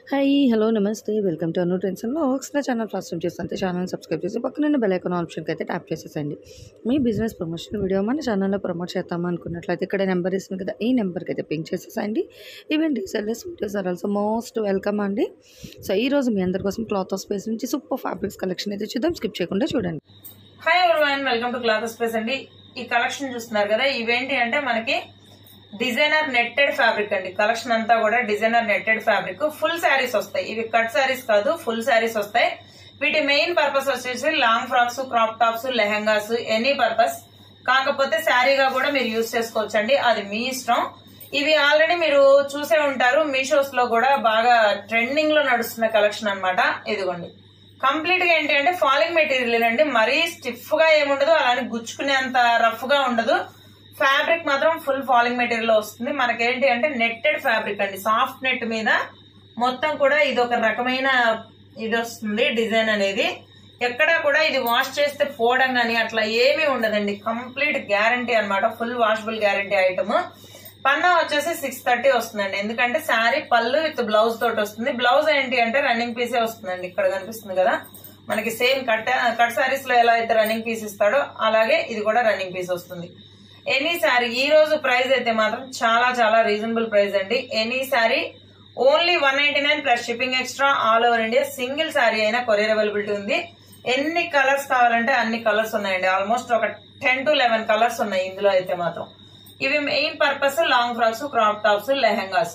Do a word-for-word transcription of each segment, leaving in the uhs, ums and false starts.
Hi hello నమస్తే welcome to Anu trends and vlogs. నా channel first time చూస్తుంటే channel subscribe చేసి పక్కన బెల్ ఐకాన్ ఆప్షన్కి అయితే ట్యాప్ చేసేసండి. మీ బిజినెస్ ప్రమోషన్ వీడియో మన ఛానల్లో ప్రమోట్ చేద్దాం అనుకున్నట్లయితే ఇక్కడ నెంబర్ ఇస్తుంది కదా, ఈ నెంబర్కి అయితే పింక్ చేసేసండి. Even resellers videos are also most welcome అండి. సో ఈ రోజు మీ అందరి కోసం క్లాత్ ఆఫ్ స్పేస్ నుంచి సూపర్ ఫ్యాబ్రిక్స్ కలెక్షన్ అయితే చూద్దాం, స్కిప్ చేయకుండా చూడండి. Hi everyone, welcome to cloth of space అండి. ఈ కలెక్షన్ చూస్తున్నారు కదా, ఇవేంటి అంటే మనకి డిజైనర్ నెట్టెడ్ ఫ్యాబ్రిక్ అండి. కలెక్షన్ అంతా కూడా designer netted fabric. Full saris వస్తాయి, ఇవి కట్ శారీస్ కాదు, ఫుల్ శారీస్ వస్తాయి. వీటి మెయిన్ పర్పస్ వచ్చేసి long frocks, crop tops, lehengas, any purpose. కాకపోతే శారీగా కూడా మీరు యూజ్ చేసుకోవచ్చు అండి, అది మీ ఇష్టం. ఇవి ఆల్రెడీ మీరు చూసే ఉంటారు, మీషోస్ లో కూడా బాగా ట్రెండింగ్ లో నడుస్తున్న కలెక్షన్ అనమాట. ఇదిగోండి, కంప్లీట్ గా ఏంటి అంటే ఫాలింగ్ మెటీరియల్ అండి. మరీ స్టిఫ్ గా ఏముండదు, అలానే గుచ్చుకునేంత రఫ్ గా ఉండదు. ఫ్యాబ్రిక్ మాత్రం ఫుల్ ఫాలింగ్ మెటీరియల్ లో వస్తుంది. మనకేంటి అంటే నెట్టెడ్ ఫ్యాబ్రిక్ అండి, సాఫ్ట్ నెట్ మీద మొత్తం కూడా ఇది ఒక రకమైన ఇది వస్తుంది డిజైన్ అనేది. ఎక్కడా కూడా ఇది వాష్ చేస్తే పోవడం కానీ అట్లా ఏమీ ఉండదండి, కంప్లీట్ గ్యారంటీ అనమాట, ఫుల్ వాషబుల్ గ్యారంటీ ఐటమ్. పన్నా వచ్చేసి సిక్స్ థర్టీ వస్తుందండి, ఎందుకంటే శారీ పళ్ళు విత్ బ్లౌజ్ తోటి వస్తుంది. బ్లౌజ్ ఏంటి అంటే రన్నింగ్ పీసే వస్తుందండి. ఇక్కడ కనిపిస్తుంది కదా మనకి, సేమ్ కట్ కట్ శారీస్ లో ఎలా అయితే రన్నింగ్ పీస్ ఇస్తాడో అలాగే ఇది కూడా రన్నింగ్ పీస్ వస్తుంది. ఎనీ శారీ ఈ రోజు ప్రైస్ అయితే మాత్రం చాలా చాలా రీజనబుల్ ప్రైస్ అండి. Any sari only one ninety nine plus shipping extra all over India. Single sari అయినా కొరియర్ అవైలబిలిటీ ఉంది. ఎన్ని కలర్స్ కావాలంటే అన్ని కలర్స్ ఉన్నాయండి, ఆల్మోస్ట్ ఒక టెన్ టు లెవెన్ కలర్స్ ఉన్నాయి ఇందులో అయితే మాత్రం. ఇవి main purpose long frocks, crop tops, lehengas.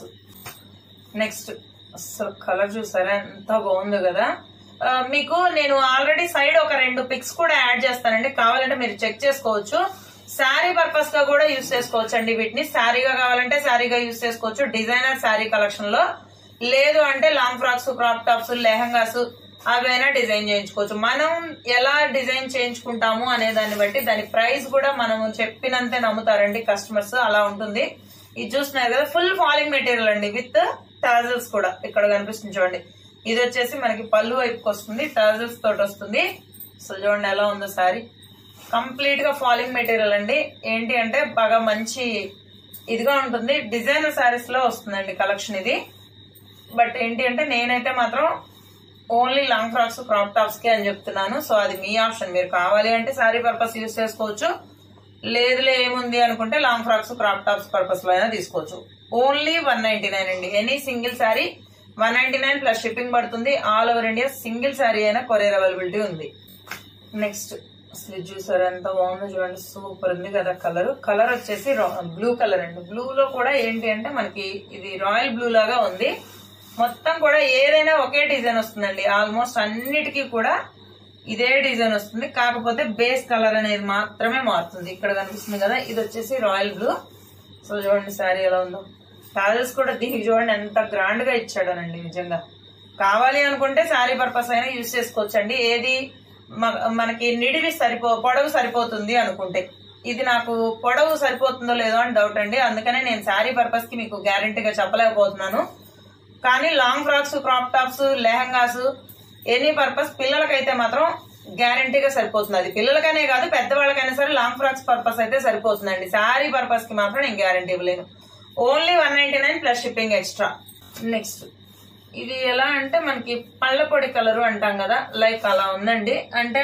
Next అసలు కలర్ చూసారా ఎంత బాగుందో కదా. మీకు నేను ఆల్రెడీ సైడ్ ఒక రెండు పిక్స్ కూడా యాడ్ చేస్తానండి, కావాలంటే మీరు చెక్ చేసుకోవచ్చు. శారీ పర్పస్ గా కూడా యూజ్ చేసుకోవచ్చు అండి వీటిని. శారీగా కావాలంటే శారీగా యూజ్ చేసుకోవచ్చు డిజైనర్ శారీ కలెక్షన్ లో. లేదు అంటే long frocks, crop tops, lehengas అవైనా డిజైన్ చేయించుకోవచ్చు. మనం ఎలా డిజైన్ చేయించుకుంటాము అనే దాన్ని బట్టి దాని ప్రైస్ కూడా మనం చెప్పినంతే నమ్ముతారండి కస్టమర్స్, అలా ఉంటుంది. ఇది చూస్తున్నారు కదా, ఫుల్ ఫాలింగ్ మెటీరియల్ అండి విత్ టాజల్స్ కూడా. ఇక్కడ కనిపిస్తుంది చూడండి, ఇది వచ్చేసి మనకి పళ్ళు వైపుకి వస్తుంది, టాజల్స్ తోటి వస్తుంది. సో చూడండి ఎలా ఉందో శారీ, కంప్లీట్ గా ఫాలింగ్ మెటీరియల్ అండి. ఏంటి అంటే బాగా మంచి ఇదిగా ఉంటుంది, డిజైనర్ శారీస్ లో వస్తుందండి కలెక్షన్ ఇది. బట్ ఏంటి అంటే నేనైతే మాత్రం only long frocks, crop tops కి అని చెప్తున్నాను. సో అది మీ ఆప్షన్, మీరు కావాలి అంటే శారీ పర్పస్ యూజ్ చేసుకోవచ్చు, లేదులే ఏముంది అనుకుంటే long frocks, crop tops purpose లో అయినా తీసుకోవచ్చు. ఓన్లీ వన్ నైన్టీ నైన్ అండి, any single sari one ninety nine plus shipping పడుతుంది. All over India single sari అయినా కొరియర్ అవైలబిలిటీ ఉంది. నెక్స్ట్ అసలు చూసారు ఎంత బాగుందో చూడండి, సూపర్ ఉంది కదా కలర్. కలర్ వచ్చేసి బ్లూ కలర్ అండి. బ్లూ లో కూడా ఏంటి అంటే మనకి ఇది రాయల్ బ్లూ లాగా ఉంది. మొత్తం కూడా ఏదైనా ఒకే డిజైన్ వస్తుందండి, ఆల్మోస్ట్ అన్నిటికీ కూడా ఇదే డిజైన్ వస్తుంది. కాకపోతే బేస్ కలర్ అనేది మాత్రమే మారుతుంది. ఇక్కడ కనిపిస్తుంది కదా, ఇది వచ్చేసి రాయల్ బ్లూ. సో చూడండి శారీ ఎలా ఉందో. టాజల్స్ కూడా దీనికి చూడండి ఎంత గ్రాండ్ గా ఇచ్చాడనండి. నిజంగా కావాలి అనుకుంటే శారీ పర్పస్ అయినా యూజ్ చేసుకోవచ్చండి. ఏది మనకి నిడివి సరిపో పొడవు సరిపోతుంది అనుకుంటే, ఇది నాకు పొడవు సరిపోతుందో లేదో అని డౌట్ అండి, అందుకనే నేను శారీ పర్పస్ కి మీకు గ్యారంటీగా చెప్పలేకపోతున్నాను. కానీ long frocks, crop tops, lehengas, any purpose పిల్లలకైతే మాత్రం గ్యారంటీగా సరిపోతుంది. అది పిల్లలకనే కాదు పెద్దవాళ్ళకైనా సరే లాంగ్ ఫ్రాక్స్ పర్పస్ అయితే సరిపోతుందండి. శారీ పర్పస్ కి మాత్రం నేను గ్యారంటీ ఇవ్వలేను. Only one ninety nine plus shipping extra. Next ఇది ఎలా అంటే మనకి పళ్ళ పొడి కలరు అంటాం కదా, లైక్ అలా ఉందండి. అంటే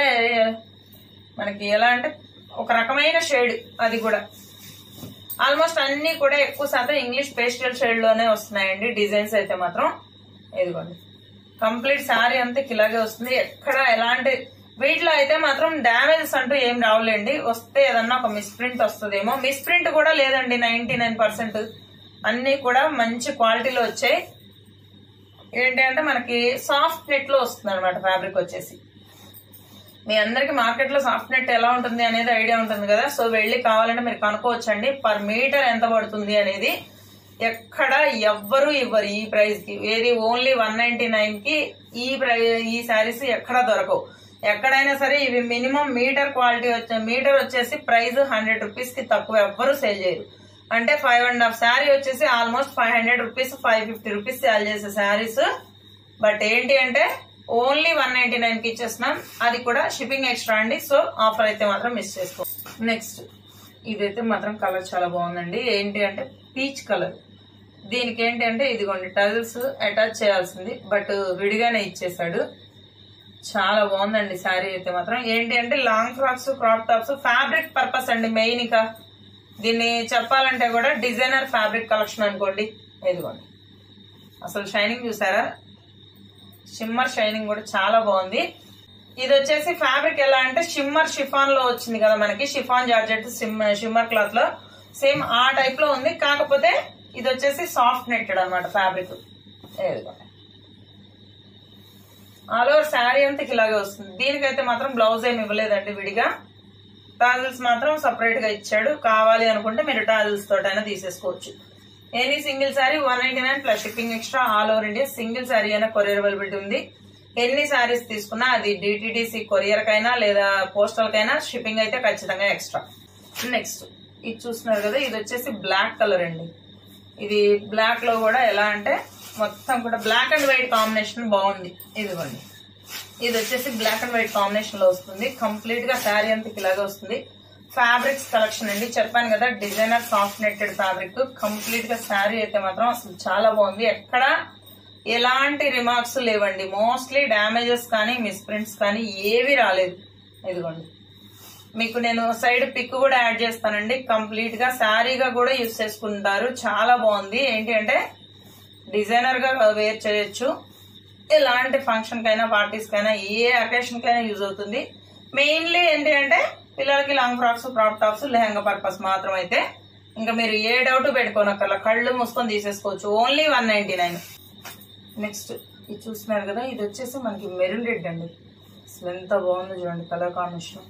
మనకి ఎలా అంటే ఒక రకమైన షేడ్, అది కూడా ఆల్మోస్ట్ అన్ని కూడా ఎక్కువ శాతం ఇంగ్లీష్ పేస్టల్ షేడ్ లోనే వస్తున్నాయండి డిజైన్స్ అయితే మాత్రం. ఇదిగోండి కంప్లీట్ శారీ అంతా ఇలాగే వస్తుంది, ఎక్కడ ఎలాంటి వీటిలో అయితే మాత్రం డ్యామేజెస్ అంటూ ఏం రావులేండి. వస్తే ఏదన్నా ఒక మిస్ప్రింట్ వస్తుందేమో, మిస్ప్రింట్ కూడా లేదండి. నైన్టీ నైన్ పర్సెంట్ అన్ని కూడా మంచి క్వాలిటీలో వచ్చాయి. ఏంటి అంటే మనకి సాఫ్ట్ నెట్ లో వస్తుంది అనమాట ఫ్యాబ్రిక్ వచ్చేసి. మీ అందరికి మార్కెట్ లో సాఫ్ట్ నెట్ ఎలా ఉంటుంది అనేది ఐడియా ఉంటుంది కదా, సో వెళ్ళి కావాలంటే మీరు కనుక్కోవచ్చండి పర్ మీటర్ ఎంత పడుతుంది అనేది. ఎక్కడ ఎవ్వరు ఇవ్వరు ఈ ప్రైస్ కి, ఏది ఓన్లీ వన్ నైన్టీ నైన్ కి ఈ ప్రైస్ ఈ శారీస్ ఎక్కడా దొరకవు. ఎక్కడైనా సరే ఇవి మినిమం మీటర్ క్వాలిటీ వచ్చే మీటర్ వచ్చేసి ప్రైస్ హండ్రెడ్ రూపీస్ కి తక్కువ ఎవ్వరు సేల్ చేయరు. అంటే ఫైవ్ అండ్ హాఫ్ శారీ వచ్చేసి almost five hundred rupees five fifty rupees sale చేసే శారీస్. బట్ ఏంటి అంటే ఓన్లీ వన్ నైన్టీ నైన్ కి ఇచ్చేస్తున్నాం, అది కూడా షిప్పింగ్ ఎక్స్ట్రా అండి. సో ఆఫర్ అయితే మాత్రం మిస్ చేసుకో. నెక్స్ట్ ఇదైతే మాత్రం కలర్ చాలా బాగుందండి. ఏంటి అంటే పీచ్ కలర్, దీనికి ఏంటంటే ఇదిగోండి టజిల్స్ అటాచ్ చేయాల్సింది, బట్ విడిగానే ఇచ్చేసాడు. చాలా బాగుందండి శారీ అయితే మాత్రం. ఏంటి అంటే long frocks, crop tops, fabric purpose అండి మెయిన్. ఇక దీన్ని చెప్పాలంటే కూడా డిజైనర్ ఫ్యాబ్రిక్ కలెక్షన్ అనుకోండి. ఇదిగోండి అసలు షైనింగ్ చూసారా, షిమ్మర్ షైనింగ్ కూడా చాలా బాగుంది. ఇది వచ్చేసి ఫ్యాబ్రిక్ ఎలా అంటే షిమ్మర్ షిఫాన్ లో వచ్చింది కదా మనకి, షిఫాన్ జార్జెట్ షిమ్మర్ క్లాత్ లో సేమ్ ఆ టైప్ లో ఉంది. కాకపోతే ఇది వచ్చేసి సాఫ్ట్ నెట్టెడ్ అనమాట ఫ్యాబ్రిక్. ఆల్ ఓవర్ శారీ అంతా ఇలాగే వస్తుంది. దీనికైతే మాత్రం బ్లౌజ్ ఏమి ఇవ్వలేదండి విడిగా, టాజిల్స్ మాత్రం సపరేట్ గా ఇచ్చాడు. కావాలి అనుకుంటే మీరు టాజిల్స్ తోటైనా తీసేసుకోవచ్చు. Any single sari one ninety nine plus shipping extra all over India. Single sari అయినా కొరియర్ అవైలబిలిటీ ఉంది. ఎన్ని శారీస్ తీసుకున్నా అది డిటిడిసి కొరియర్ కైనా లేదా పోస్టల్ కైనా షిప్పింగ్ అయితే ఖచ్చితంగా ఎక్స్ట్రా. నెక్స్ట్ ఇది చూస్తున్నారు కదా, ఇది వచ్చేసి బ్లాక్ కలర్ అండి. ఇది బ్లాక్ లో కూడా ఎలా అంటే మొత్తం కూడా బ్లాక్ అండ్ వైట్ కాంబినేషన్ బాగుంది. ఇదిగోండి ఇది వచ్చేసి బ్లాక్ అండ్ వైట్ కాంబినేషన్ లో వస్తుంది. కంప్లీట్ గా శారీ అంతా ఇలాగే వస్తుంది. ఫ్యాబ్రిక్స్ కలెక్షన్ అండి, చెప్పాను కదా designer soft netted fabric. Complete గా శారీ అయితే మాత్రం అసలు చాలా బాగుంది. ఎక్కడ ఎలాంటి రిమార్క్స్ లేవండి. మోస్ట్లీ డ్యామేజెస్ కానీ మిస్ప్రింట్స్ కానీ ఏవి రాలేదు. ఇదిగోండి మీకు నేను సైడ్ పిక్ కూడా యాడ్ చేస్తానండి. కంప్లీట్ గా శారీగా కూడా యూజ్ చేసుకుంటారు. చాలా బాగుంది. ఏంటి అంటే డిజైనర్ గా వేర్ చేయొచ్చు. ఎలాంటి ఫంక్షన్ కైనా పార్టీస్ కైనా ఏ అకేషన్ కైనా యూజ్ అవుతుంది. మెయిన్లీ ఏంటి అంటే పిల్లలకి long frocks, crop tops, lehenga purpose మాత్రం అయితే ఇంకా మీరు ఏ డౌట్ పెట్టుకోనక్కర్లా, కళ్ళు మూసుకొని తీసేసుకోవచ్చు. Only one ninety nine. Next ఇది చూస్తున్నారు కదా, ఇది వచ్చేసి మనకి మెరూన్ రెడ్ అండి. అసలు ఎంత బాగుంది చూడండి కలర్ కాంబినేషన్.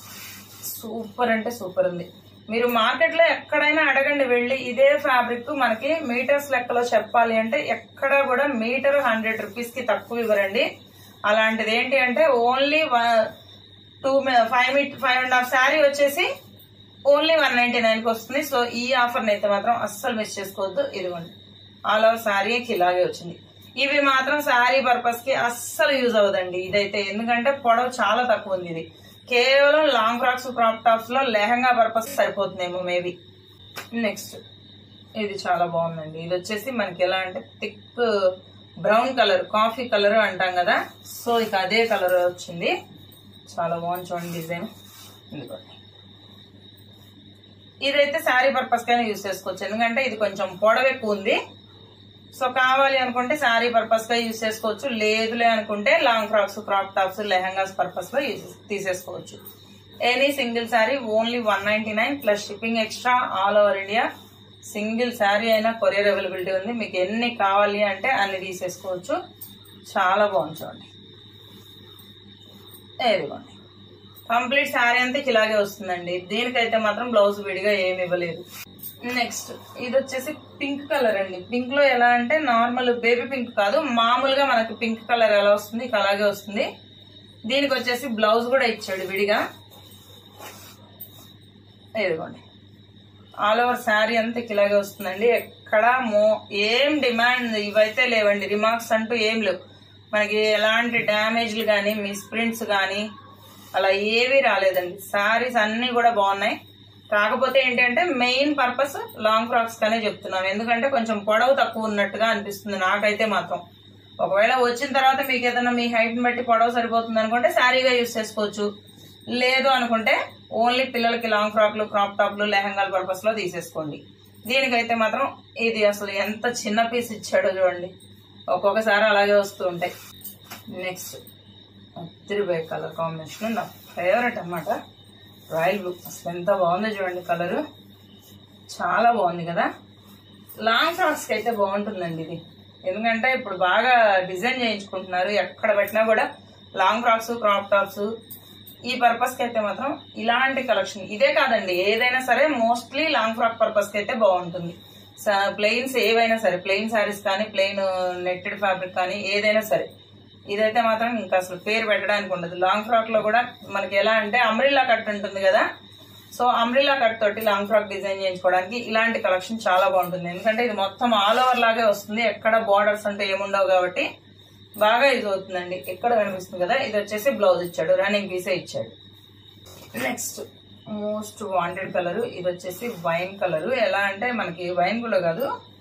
సూపర్ అంటే సూపర్ ఉంది. మీరు మార్కెట్ లో ఎక్కడైనా అడగండి వెళ్ళి, ఇదే ఫ్యాబ్రిక్ మనకి మీటర్స్ లెక్కలో చెప్పాలి అంటే ఎక్కడ కూడా మీటర్ హండ్రెడ్ రూపీస్ కి తక్కువ ఇవ్వరండి. అలాంటిది ఏంటి అంటే only two five metre five and half sari వచ్చేసి ఓన్లీ వన్ నైన్టీ నైన్ కి వస్తుంది. సో ఈ ఆఫర్ అయితే మాత్రం అస్సలు మిస్ చేసుకోవద్దు. ఇదిగోండి ఆల్ ఓవర్ శారీకి ఇలాగే వచ్చింది. ఇవి మాత్రం శారీ పర్పస్ కి అస్సలు యూజ్ అవ్వదండి ఇదైతే, ఎందుకంటే పొడవు చాలా తక్కువ ఉంది. ఇది కేవలం లాంగ్ ఫ్రాక్స్, క్రాప్ టాప్స్ లో లెహంగా పర్పస్ సరిపోతుందేమో మేబీ. నెక్స్ట్ ఇది చాలా బాగుందండి. ఇది వచ్చేసి మనకి ఎలా అంటే thick brown colour, coffee colour అంటాం కదా, సో ఇక అదే కలర్ వచ్చింది. చాలా బాగుంది చూడండి డిజైన్. ఇదిగోండి ఇదైతే శారీ పర్పస్ కైనా యూజ్ చేసుకోవచ్చు, ఎందుకంటే ఇది కొంచెం పొడవు ఎక్కువ ఉంది. సో కావాలి అనుకుంటే శారీ పర్పస్ గా యూజ్ చేసుకోవచ్చు, లేదులే అనుకుంటే long frocks, crop tops, lehengas purpose లో తీసేసుకోవచ్చు. Any single sari only one ninety nine plus shipping extra all over India. Single sari అయినా కొరియర్ అవైలబిలిటీ ఉంది. మీకు ఎన్ని కావాలి అంటే అన్ని తీసేసుకోవచ్చు. చాలా బాగుంది చూడండి. ఇదిగోండి కంప్లీట్ శారీ అంతా ఇలాగే వస్తుందండి. దీనికైతే మాత్రం బ్లౌజ్ విడిగా ఏమి ఇవ్వలేదు. నెక్స్ట్ ఇది వచ్చేసి పింక్ కలర్ అండి. పింక్ లో ఎలా అంటే నార్మల్ బేబీ పింక్ కాదు, మామూలుగా మనకి పింక్ కలర్ ఎలా వస్తుంది అలాగే వస్తుంది. దీనికి వచ్చేసి బ్లౌజ్ కూడా ఇచ్చాడు విడిగా. ఇదిగోండి ఆల్ ఓవర్ శారీ అంతా ఇలాగే వస్తుందండి. ఎక్కడ మో ఏం డిమాండ్ ఇవైతే లేవండి, రిమార్క్స్ అంటూ ఏం లేవు మనకి. ఎలాంటి డ్యామేజ్లు కానీ మిస్ప్రింట్స్ కానీ అలా ఏవి రాలేదండి. శారీస్ అన్ని కూడా బాగున్నాయి. కాకపోతే ఏంటంటే మెయిన్ పర్పస్ లాంగ్ ఫ్రాక్స్ కానే చెప్తున్నాం, ఎందుకంటే కొంచెం పొడవు తక్కువ ఉన్నట్టుగా అనిపిస్తుంది నాకైతే మాత్రం. ఒకవేళ వచ్చిన తర్వాత మీకు ఏదైనా మీ హైట్ ని బట్టి పొడవు సరిపోతుంది అనుకుంటే శారీగా యూజ్ చేసుకోవచ్చు, లేదు అనుకుంటే ఓన్లీ పిల్లలకి లాంగ్ ఫ్రాక్లు, క్రాప్ టాప్లు, లెహంగాల పర్పస్ లో తీసేసుకోండి. దీనికైతే మాత్రం ఇది అసలు ఎంత చిన్న పీస్ ఇచ్చాడో చూడండి, ఒక్కొక్కసారి అలాగే వస్తూ ఉంటాయి. నెక్స్ట్ తిరుబై కలర్ కాంబినేషన్ నా ఫేవరెట్ అన్నమాట, రాయల్ బ్లూ. అసలు ఎంత బాగుందో చూడండి కలర్, చాలా బాగుంది కదా. లాంగ్ ఫ్రాక్స్ కి అయితే బాగుంటుందండి ఇది, ఎందుకంటే ఇప్పుడు బాగా డిజైన్ చేయించుకుంటున్నారు. ఎక్కడ పెట్టినా కూడా లాంగ్ ఫ్రాక్స్, క్రాప్ టాప్స్, ఈ పర్పస్ కి అయితే మాత్రం ఇలాంటి కలెక్షన్ ఇదే కాదండి, ఏదైనా సరే మోస్ట్లీ లాంగ్ ఫ్రాక్ పర్పస్ కి అయితే బాగుంటుంది. ప్లెయిన్స్ ఏవైనా సరే, ప్లెయిన్ శారీస్ కానీ, ప్లెయిన్ నెట్టెడ్ ఫ్యాబ్రిక్ కానీ ఏదైనా సరే, ఇదైతే మాత్రం ఇంకా అసలు పేరు పెట్టడానికి ఉండదు. లాంగ్ ఫ్రాక్ లో కూడా మనకి ఎలా అంటే అంబ్రిల్లా కట్ ఉంటుంది కదా, సో అంబ్రిల్లా కట్ తోటి లాంగ్ ఫ్రాక్ డిజైన్ చేయించుకోవడానికి ఇలాంటి కలెక్షన్ చాలా బాగుంటుంది. ఎందుకంటే ఇది మొత్తం ఆల్ ఓవర్ లాగే వస్తుంది, ఎక్కడ బార్డర్స్ అంటే ఏముండవు కాబట్టి బాగా యూజ్ అవుతుందండి. ఎక్కడ కనిపిస్తుంది కదా, ఇది వచ్చేసి బ్లౌజ్ ఇచ్చాడు, రన్నింగ్ పీసే ఇచ్చాడు. నెక్స్ట్ మోస్ట్ వాంటెడ్ కలర్ ఇది వచ్చేసి వైన్ కలర్. ఎలా అంటే మనకి వైన్ కూడా కాదు,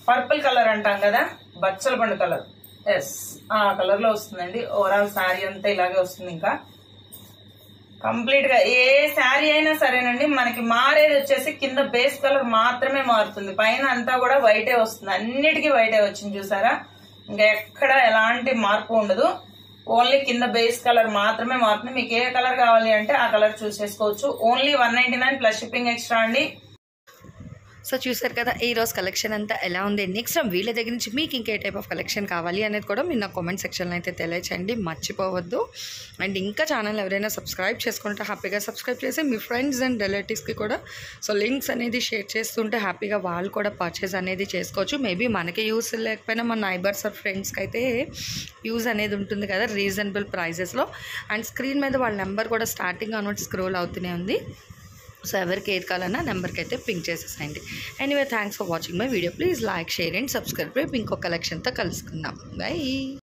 పర్పుల్ కలర్ అంటాం కదా, బచ్చల పండు కలర్, ఎస్ ఆ కలర్ లో వస్తుందండి. ఓవరాల్ శారీ అంతా ఇలాగే వస్తుంది. ఇంకా కంప్లీట్ గా ఏ శారీ అయినా సరేనండి, మనకి మారేది వచ్చేసి కింద బేస్ కలర్ మాత్రమే మారుతుంది, పైన అంతా కూడా వైటే వస్తుంది. అన్నిటికీ వైటే వచ్చింది చూసారా, ఇంకా ఎక్కడ ఎలాంటి మార్పు ఉండదు. ఓన్లీ కింద బేస్ కలర్ మాత్రమే మారుతుంది. మీకు ఏ కలర్ కావాలి అంటే ఆ కలర్ చూస్ చేసుకోవచ్చు. Only one ninety nine plus shipping extra అండి. సో చూసారు కదా ఈ రోజు కలెక్షన్ అంతా ఎలా ఉంది. నెక్స్ట్ వీళ్ళ దగ్గర నుంచి మీకు ఇంకే టైప్ ఆఫ్ కలెక్షన్ కావాలి అనేది కూడా మీరు నా కామెంట్ సెక్షన్లో అయితే తెలియచేయండి, మర్చిపోవద్దు. అండ్ ఇంకా ఛానల్ ఎవరైనా సబ్స్క్రైబ్ చేసుకుంటే హ్యాపీగా సబ్స్క్రైబ్ చేసి మీ ఫ్రెండ్స్ అండ్ రిలేటివ్స్కి కూడా సో లింక్స్ అనేది షేర్ చేస్తుంటే హ్యాపీగా వాళ్ళు కూడా పర్చేస్ అనేది చేసుకోవచ్చు. మేబీ మనకి యూస్ లేకపోయినా మన నైబర్స్ ఆర్ ఫ్రెండ్స్కి అయితే యూజ్ అనేది ఉంటుంది కదా రీజనబుల్ ప్రైజెస్లో. అండ్ స్క్రీన్ మీద వాళ్ళ నెంబర్ కూడా స్టార్టింగ్ అనమాట స్క్రోల్ అవుతూనే ఉంది. సో ఎవరికి ఏది కావాలన్నా నెంబర్కి అయితే పింక్ చేసేసేయండి. Anyway thanks for watching my video. Please like share and subscribe. రేపు ఇంకో కలెక్షన్తో కలుసుకుందాం. బై.